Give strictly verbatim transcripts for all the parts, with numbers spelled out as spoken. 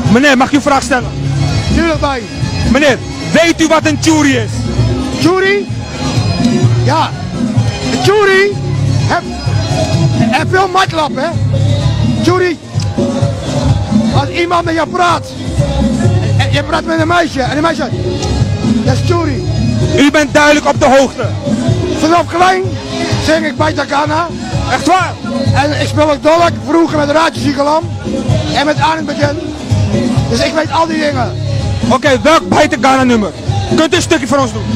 Meneer, mag ik u een vraag stellen? Tuurlijk bij. Meneer, weet u wat een churi is? Churi? Ja. Een churi heeft, heeft veel matlap, hè? Churi. Als iemand met jou praat. En je praat met een meisje. En een meisje zegt, dat is churi. U bent duidelijk op de hoogte. Vanaf klein zing ik bij Takana. Echt waar? En ik speel ook dolk, vroeger met Raadje Ziegelam. En met Arend Bekend. Dus ik weet al die dingen. Oké, okay, welk Baita Ghana nummer? Kunt u een stukje voor ons doen?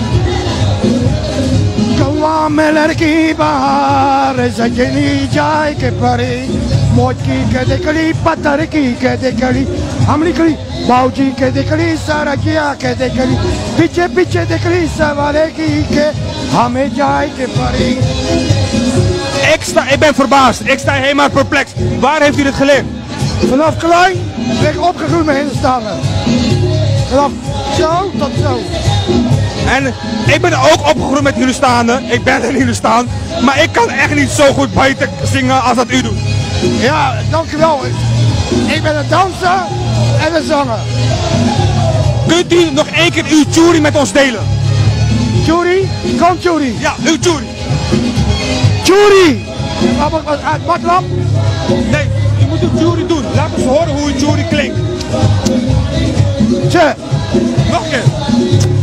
Kawa melerki bahar sajni jai ke pare motki ke dekali patarki ke dekali hamli kali bauji ke dekali sarakia ke dekali piche piche dekali savareki ke hame jai ke pare. Ik, sta, ik ben verbaasd, ik sta helemaal perplex. Waar heeft u dit geleerd? Vanaf klein ben ik opgegroeid met Hindustanen. Vanaf zo tot zo. En ik ben ook opgegroeid met Hindustanen. Ik ben een Hindustan. Maar ik kan echt niet zo goed Baita zingen als dat u doet. Ja, dankjewel. Ik ben een danser en een zanger. Kunt u nog één keer uw churi met ons delen? Churi? Kom churi. Ja, uw churi. Churi! Wat uit matlap? Nee, u moet uw churi doen. Laat ons horen hoe uw churi klinkt. Tje. Nog een keer.